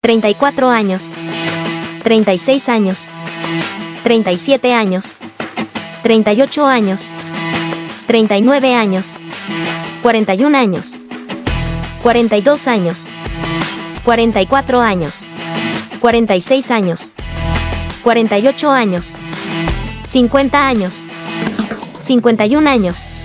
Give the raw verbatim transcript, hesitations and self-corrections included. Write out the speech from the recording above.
treinta y cuatro años, treinta y seis años, treinta y siete años, treinta y ocho años, treinta y nueve años, cuarenta y un años, cuarenta y dos años, cuarenta y cuatro años, cuarenta y seis años, cuarenta y ocho años, cincuenta años, cincuenta y un años,